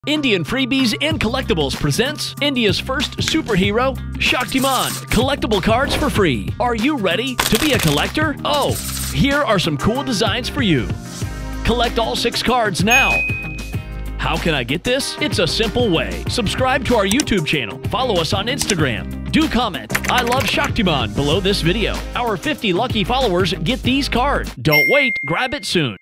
Indian Freebies and Collectibles presents India's first superhero, Shaktimaan. Collectible cards for free. Are you ready to be a collector? Oh, here are some cool designs for you. Collect all 6 cards now. How can I get this? It's a simple way. Subscribe to our YouTube channel. Follow us on Instagram. Do comment, "I love Shaktimaan" below this video. Our 50 lucky followers get these cards. Don't wait, grab it soon.